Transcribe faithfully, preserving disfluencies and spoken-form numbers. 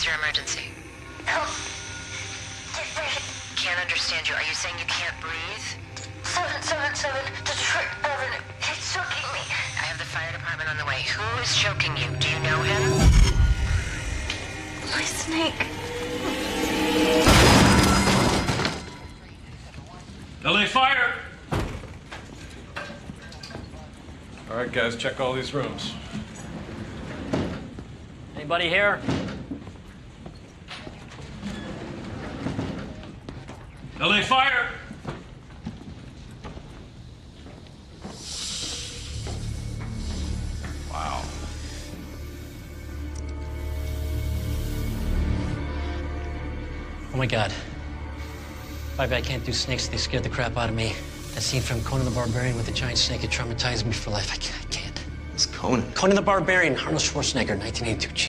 What's your emergency? Help. Get ready. Can't understand you. Are you saying you can't breathe? seven seven seven Detroit Avenue. He's choking me. I have the fire department on the way. Who is choking you? Do you know him? My snake. L A Fire! All right, guys, check all these rooms. Anybody here? L A Fire! Wow. Oh my God. Bobby, I can't do snakes. They scared the crap out of me. That scene from Conan the Barbarian with the giant snake, it traumatized me for life. I can't. I can't. It's Conan. Conan the Barbarian, Arnold Schwarzenegger, nineteen eighty-two.